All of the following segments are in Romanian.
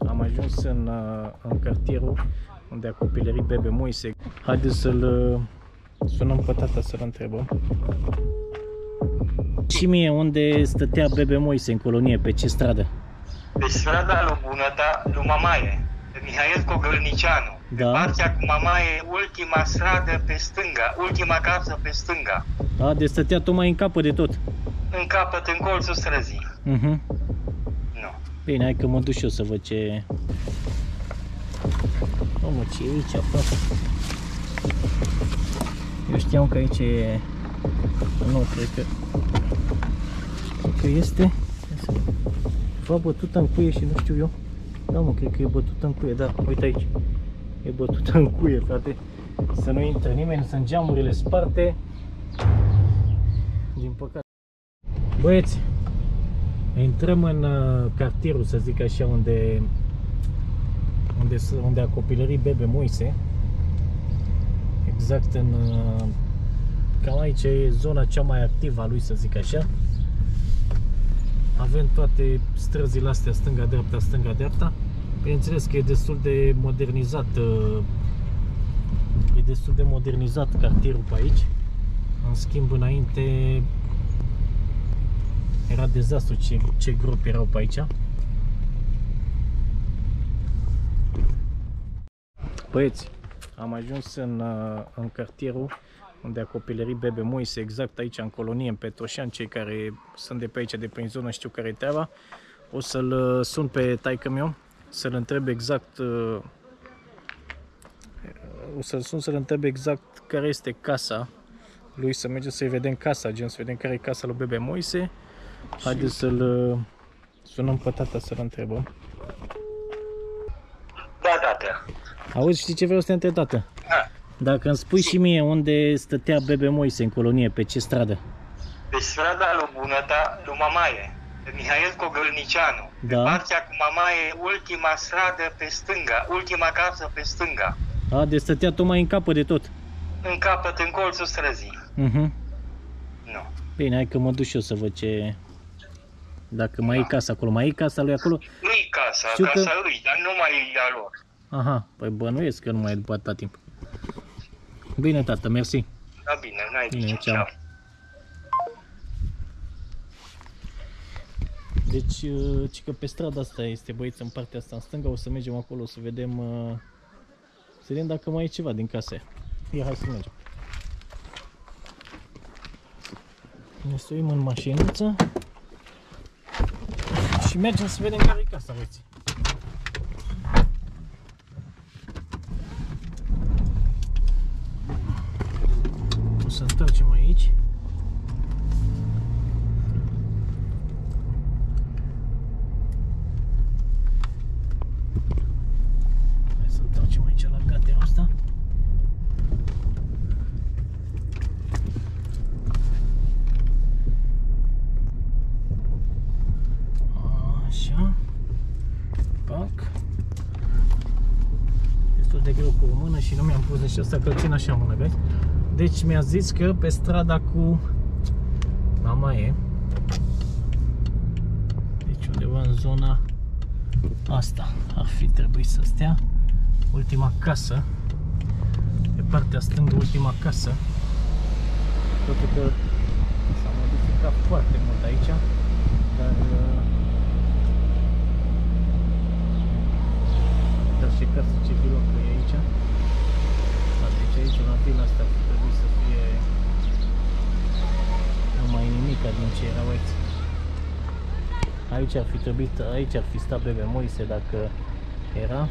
Am ajuns în cartierul unde a copilărit Bebe Moise. Haideți să-l sunăm pe tata să-l întrebăm. Și mie, unde stătea Bebe Moise în colonie, pe ce stradă? Pe strada lui Bunăta, lui Mamaie, pe Mihail Cogălnicianu. Da. Pe partea cu Mamaie, ultima stradă pe stânga, ultima casă pe stânga. A, deci stătea tocmai în capăt de tot. În capăt, în colțul străzii. Nu. Bine, hai că mă duc și eu să văd ce... Omă, ce e aici aproape? Eu știam că aici e... Nu, cred că este... Va bătută în cuie și nu știu eu. Da, mă, cred că e bătută în cuie, da, uite aici. E bătută în cuie, frate. Să nu intre nimeni, sunt geamurile sparte. Din păcate. Băieți, intrăm în cartierul, să zic așa, unde a copilărit Bebe Moise. Exact în... Cam aici e zona cea mai activă a lui, să zic așa. Avem toate străzile astea, stânga-dreapta, stânga-dreapta. Bineînțeles că e destul de modernizat. E destul de modernizat cartierul pe aici. În schimb, înainte era dezastru ce gropi erau pe aici. Băieți, am ajuns în cartierul unde a copilărit Bebe Moise, exact aici în colonie, în Petroșan. Cei care sunt de pe aici, de prin zonă, știu care e treaba. O să-l sun pe taică meu, să-l întreb exact să-l întreb exact care este casa lui, să mergem să-i vedem casa, gen să vedem care e casa lui Bebe Moise. Haideți să-l sunăm pe tata să-l întrebăm. Da, tată. Auzi, știi ce vreau să te întreb, tată? Ha. Dacă îmi spui și mie unde stătea Bebe Moise în colonie, pe ce stradă? Pe strada lui Bunăta, lui Mamaie, pe Mihail Cogălnicianu. Da. Pe partea cu Mamaie, ultima stradă pe stânga, ultima casă pe stânga. A, deci stătea tocmai în capăt de tot. În capăt, în colțul străzii. Nu. Bine, hai că mă duc și eu să văd ce... Dacă mai e casa acolo. Mai e casa lui acolo? Nu-i casa, Știu casa că... lui, dar nu mai e a lor. Aha, păi bănuiesc că nu mai e după atâta timp. Bine, tată, mersi. Da, bine, n-ai Bine, nici ceau. Deci, ci că pe strada asta este, băieți, în partea asta, în stânga. O să mergem acolo să vedem, dacă mai e ceva din casa aia. Ia, hai să mergem. Ne stoim în mașinuță și mergem să vedem care e casa, băieți. O să întoarcem aici. Hai să întoarcem aici la gaterul ăsta. Așa. Pac. Destul de greu cu o mână și nu mi-am pus nici asta, că îl țin așa în mână, vezi? Deci mi-a zis că pe strada cu Mamaie, deci undeva în zona asta ar fi trebuit să stea ultima casă, pe partea stângă ultima casă, toate că s-a modificat foarte mult aici, dar și casa civilă că e aici. Deci aici, la vila asta, ar trebui să fie numai nimica din ce erau aici. Aici ar fi trebuit, aici ar fi stat Bebe Moise dacă era.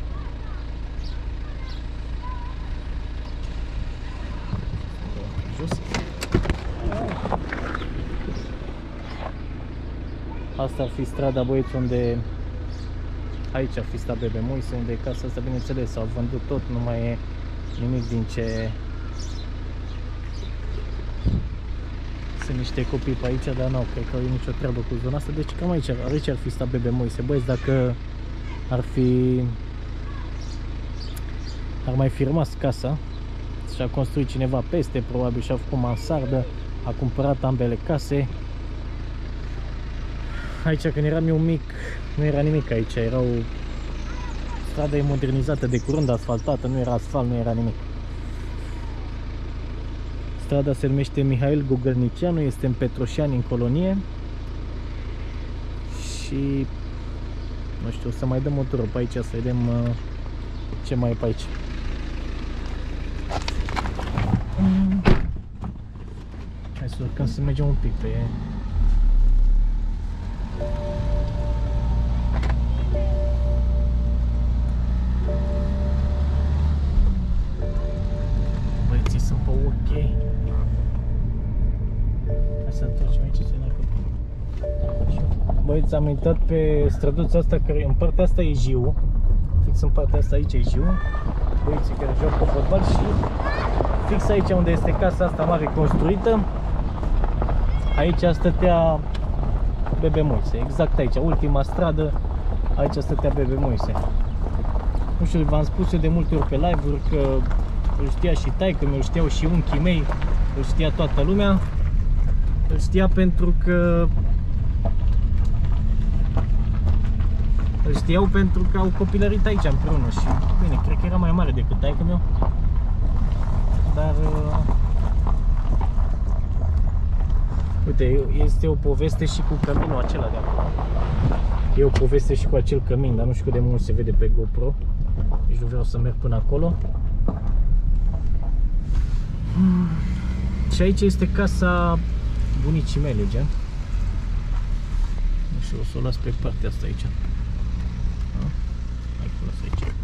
Jos. Asta ar fi strada, băieți, unde aici ar fi stat Bebe Moise, unde e casa asta, bineînțeles, s-au vândut tot, nu mai e nimic din ce... Sunt niște copii pe aici, dar nu, cred că e nicio treabă cu zona asta, deci cam aici ar fi stat Bebe Moise. Băieți, dacă ar mai fi rămas casa și a construit cineva peste, probabil și-a făcut mansardă, a cumpărat ambele case. Aici, când eram eu mic, nu era nimic aici, erau Strada e modernizată de curând, asfaltată, nu era asfalt, nu era nimic. Strada se numește Mihail Gogălnicianu, este în Petroșani, în Colonie. Și nu știu, o să mai dăm o tură pe aici, să vedem ce mai e pe aici. Hai să urcăm, să mergem un pic pe băieții sunt pe ok. Hai să întoarcem aici, să ne acopim. Băieți, am intrat pe străduța asta, care în partea asta e Jiu. Fix în partea asta aici e Jiu. Băieții care joacă fotbal și fix aici unde este casa asta mare construită, aici stătea Bebe Moise, exact aici, ultima stradă, aici stătea Bebe Moise. Nu știu, v-am spus eu de multe ori pe live-uri că îl știa și taică-mi, îl știau și unchii mei, îl știa toată lumea. Îl știa pentru că au copilărit aici împreună și bine, cred că era mai mare decât taică meu. Dar uite, este o poveste și cu căminul acela de acolo. E o poveste și cu acel cămin, dar nu știu cât de mult se vede pe GoPro. Deci nu vreau să merg până acolo. Și aici este casa bunicii mele, gen. Nu știu, o să o las pe partea asta aici. Hai că o las aici.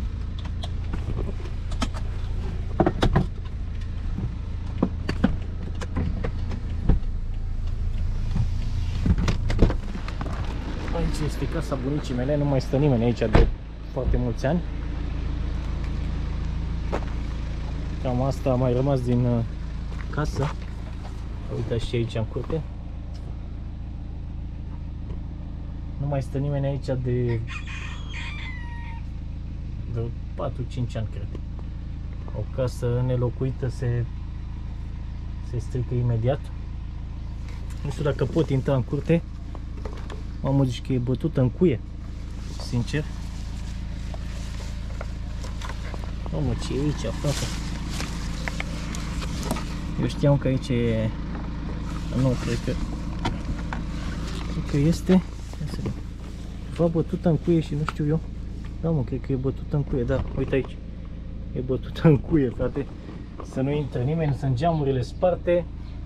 Aici este casa bunicii mele, nu mai stă nimeni aici de foarte mulți ani. Cam asta a mai rămas din casă. Uitați și aici în curte. Nu mai stă nimeni aici de vreo 4-5 ani, cred. O casă nelocuită se strică imediat. Nu știu dacă pot intra în curte. Mamă, zici că e bătută în cuie, sincer. Mamă, ce e aici, frate? Eu știam că aici e... Nu, cred că este... Va bătută în cuie și nu știu eu. Da, mă, cred că e bătută în cuie, da, uite aici. E bătută în cuie, frate. Să nu intre nimeni, sunt geamurile sparte.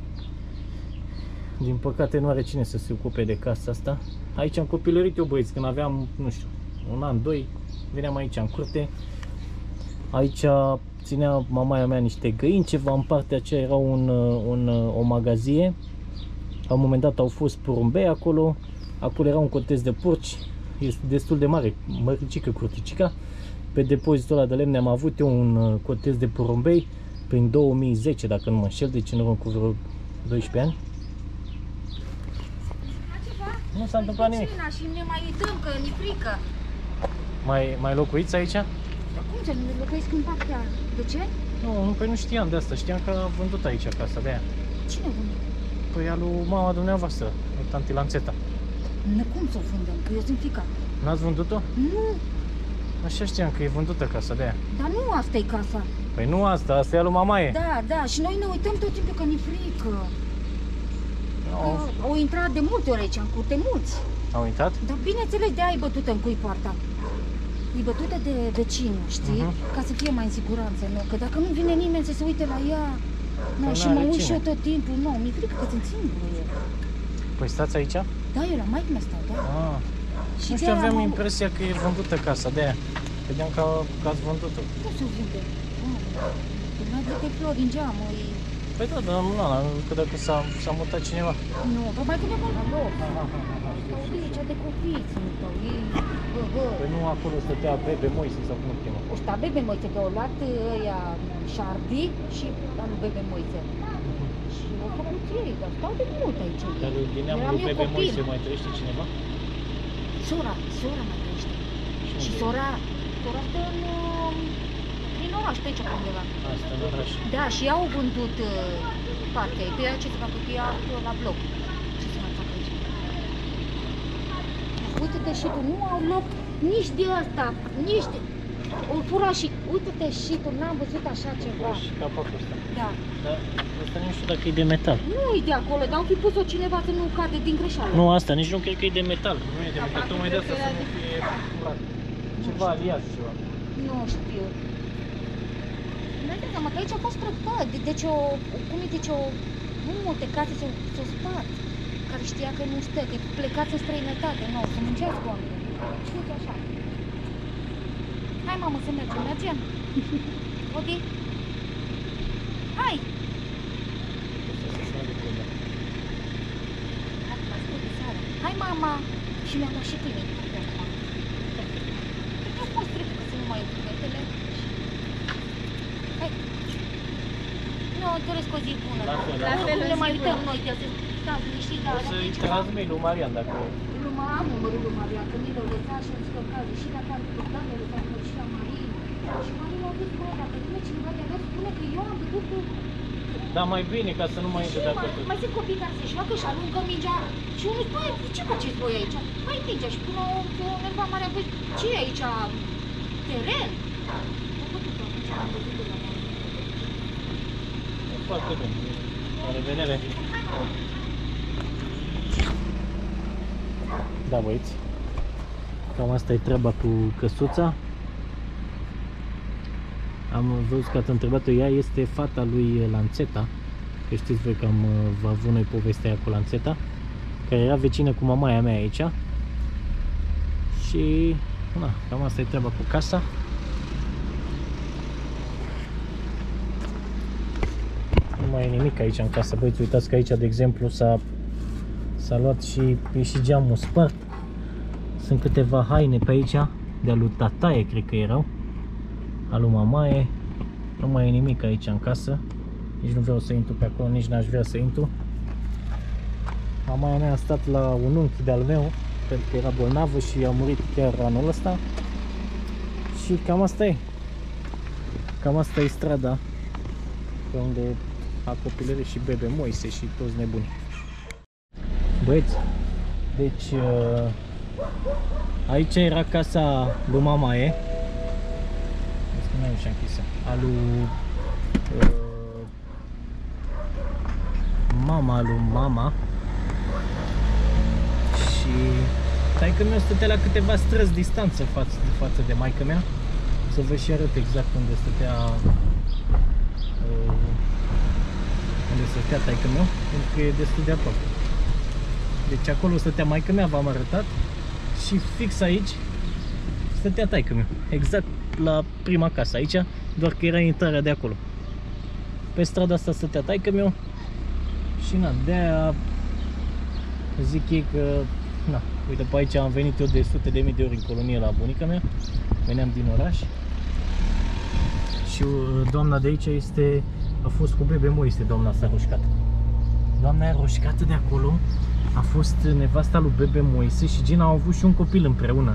Din păcate nu are cine să se ocupe de casa asta. Aici am copilărit eu, băieți, când aveam, nu știu, un an, doi, veneam aici în curte. Aici ținea mamaia mea niște găini, ceva, în partea aceea era o magazie. La un moment dat au fost porumbei acolo. Acolo era un cotez de porci, este destul de mare, măricică, curticica. Pe depozitul ăla de lemne am avut eu un cotez de porumbei prin 2010, dacă nu mă înșel, deci în urmă cu vreo 12 ani. Nu s-a întâmplat nimic. Și ne mai uităm că ni frică. Mai locuiți aici? Dar cum să nu locuiesc în partea? De ce? Nu, păi nu știam de asta, știam că a vândut aici casa de aia. Cine a vândut? Păi a lui mama dumneavoastră, tanti Lanțeta. Nu, cum să o vândem? Că eu sunt fica. N-ați vândut-o? Nu, Așa știam că e vândută casa de aia. dar nu asta e casa. Păi nu asta e a lui mamaie. Da, și noi ne uităm tot timpul că ni frică. No. Că au intrat de multe ori aici, în curte, mulți. Au intrat? Dar bineînțeles, de-aia e bătută în cui poarta. E bătută de vecini, știi? Ca să fie mai în siguranță, nu? Că dacă nu vine nimeni să se uite la ea... Nu, Păi și n-are mă uit cine. și eu tot timpul. Nu, mi-e frică că sunt singură eu. Păi stați aici? Da, eu la maică-mea stau, da. Ah. Și Nu știu, de-aia aveam mă- impresia că e vândută casa de aia. Credeam că ați vândut-o. Nu se vinde. Că mai de flori din geamă. Păi da, dar nu, că dacă s-a mutat cineva. Nu, că mai când e la loc. Stau de aici de copii, sunt stau ei. Păi nu acolo stătea Bebe Moise sau cum îl chemă. Ăștia Bebe Moise, că au luat ăia Șardi și anul Bebe Moise. Și au făcut ei, dar stau de mult aici. Dar din neamul Eram lui eu Bebe copil. Moise mai trăiește cineva? Sora mai trăiește. Și unde e? sora stă prin oraș, pe aici pe undeva. Asta în oraș. Da, și au vândut partea ei. Pe ea ce se facă? Că ea la bloc. Ce se mai facă aici? Uite-te și tu, nu au loc nici de asta, nici de... O fura și uite-te și tu, n-am văzut așa ceva. Și capacul ăsta. Da. Dar asta nu știu dacă e de metal. Nu e de acolo, dar au fi pus-o cineva să nu cade din greșeală. Nu, asta nici nu cred că e de metal. Nu e de metal, tocmai de asta să nu fie curat. Ceva aliat, ceva. Nu știu. Nu-mi dai seama că aici a fost treptat. Deci cum e, deci un motecație s-o spart. Care știa că nu stă, că plecați în străinătate, nu, să muncească oamenii. Și uite așa. Hai, mamă, să mergem, mergem? Ok? Hai! Hai, mama! Și mi-am luat și câinii de acum. Eu pot trebuie că să nu mai iau câinetele. Hai! Nu, doresc o zi bună. La fel, nu le mai uităm noi de astea. Stați liniștiți, dar... O să-i transmit lui Marian dacă... Am numărul lui Marian, că mi l-au lăsat și am zis că cază și la care da, mi-au lăsat și la Marin. Și Marin a zis, bă, dacă vine cineva de acasă, spune că eu am văzut cu... Da, mai bine, ca să nu mai intre de acolo. Mai sunt copii care se joacă și aruncă mingea și unul spune, ce faceți voi aici? Mai mingea și până undeva mare, băi, ce e aici? Teren? Foarte bine. La revedere. Da, băieți. Cam asta e treaba cu căsuța. Am văzut că ați întrebat-o, ea este fata lui Lanțeta. Că știți voi că am avut noi povestea aia cu Lanțeta, care era vecină cu mamaia mea aici. Și na, cam asta e treaba cu casa. Nu mai e nimic aici în casă, băieți, uitați că aici, de exemplu, s-a luat și geamul spart. Sunt câteva haine pe aici, de-a lui tataie, cred că erau, a lui mamaie. Nu mai e nimic aici în casă. Nici nu vreau să intru pe acolo, nici n-aș vrea să intru. Mamaia mea a stat la un unchi de-al meu, pentru că era bolnavă și a murit chiar anul ăsta. Și cam asta e. Cam asta e strada pe unde a copilărit și Bebe Moise și toți nebuni. Băieți, deci aici era casa lui mamaie. Nu e ușa închisă. A lui mama. Și taică meu stătea la câteva străzi distanță față de maică mea. Să vă și arăt exact unde stătea taică meu, pentru că e destul de aproape. Deci acolo stătea maică mea, v-am arătat. Și fix aici stătea taică meu, exact la prima casă aici, doar că era intrarea de acolo. Pe strada asta stătea taică meu. Și na, de-aia zic ei că, na, uite, pe aici am venit eu de sute de mii de ori în colonie la bunica mea. Veneam din oraș. Și doamna de aici a fost cu Bebe Moise, doamna asta roșcată. Doamna aia roșcată de acolo a fost nevasta lui Bebe Moise și Gina au avut și un copil împreună.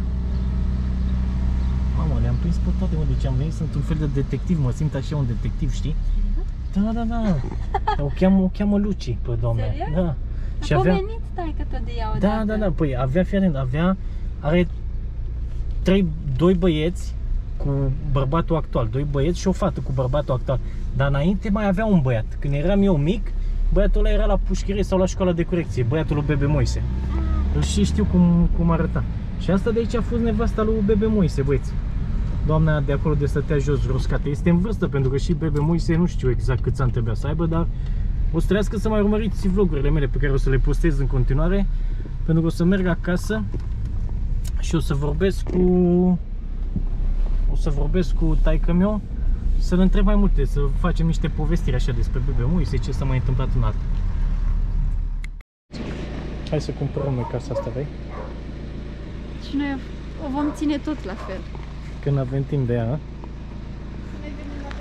Mamă, le-am prins pe toate, mă, deci am venit, sunt un fel de detectiv, mă simt așa un detectiv, știi? Da. O cheamă Luci pe doamna. Serios? Da. Și a pomenit taică tot de ea odată. Da, păi are doi băieți cu bărbatul actual, doi băieți și o fată cu bărbatul actual. Dar înainte mai avea un băiat. Când eram eu mic, băiatul ăla era la pușchirie sau la școala de corecție, băiatul lui Bebe Moise. Îl și știu cum arăta. Și asta de aici a fost nevasta lui Bebe Moise, băieți. Doamna de acolo de stătea jos, roscată. Este în vârstă, pentru că și Bebe Moise nu știu exact câți ani trebuia să aibă, dar o să trească să mai urmăriți vlogurile mele pe care o să le postez în continuare, pentru că o să merg acasă și o să vorbesc cu taică-meu, să-l întreb mai multe, să facem niște povestiri așa despre Bebe Moise, ce s-a mai întâmplat în altă. Hai să cumpărăm noi casa asta, vei? Și noi o vom ține tot la fel. Când avem timp de ea. Noi venim la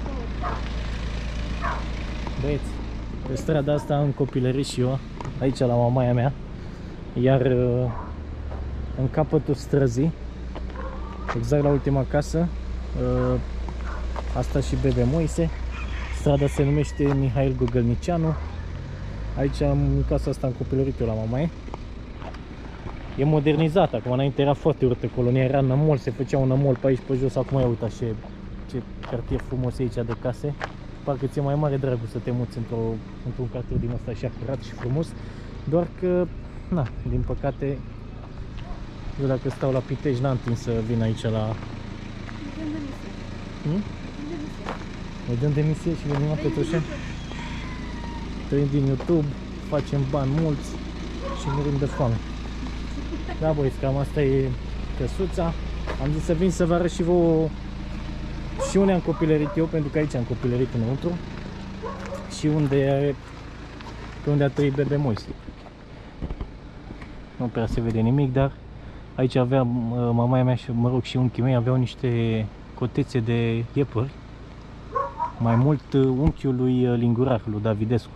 Băieți, pe strada asta am copilărit și eu, aici la mamaia mea, iar în capătul străzii, exact la ultima casă, asta și Bebe Moise. Strada se numește Mihail Gogălnicianu. Aici, în casa asta, am copilărit eu la mamaie. E modernizat acum, înainte era foarte urâtă colonia, era nămol, se făcea un nămol pe aici pe jos, acum ia uita ce cartier frumos e aici de case. Parcă ți-e mai mare dragul să te muți într-un cartier din ăsta așa curat și frumos. Doar că, na, din păcate, eu dacă stau la Pitești n-am timp să vin aici la... Ne dăm demisie și venim la Petroșani? Trăim din YouTube, facem bani mulți și murim de foame. Da, băieți, cam asta e căsuța. Am zis să vin să vă arăt și vouă și unde am copilărit eu, pentru că aici am copilărit înăuntru. Și pe unde a trăit bebe Moise. Nu prea se vede nimic, dar aici avea mamaia mea și, mă rog, și unchii mei aveau niște cotețe de iepuri. Mai mult unchiul lui Lingurac, lui Davidescu.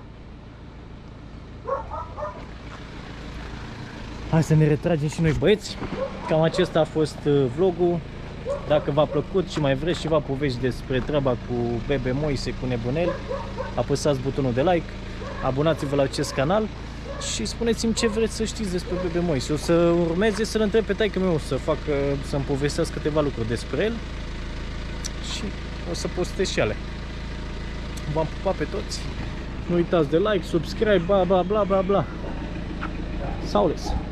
Hai să ne retragem și noi, băieți. Cam acesta a fost vlogul. Dacă v-a plăcut și mai vreți ceva povești despre treaba cu bebe Moise, cu Nebunel, apăsați butonul de like, abonați-vă la acest canal și spuneți-mi ce vreți să știți despre bebe Moise. O să urmeze să-l întreb pe taică meu să-mi povestească câteva lucruri despre el și o să postez și ale. V-am pupat pe toți. Nu uitați de like, subscribe, bla bla bla bla bla. Saules!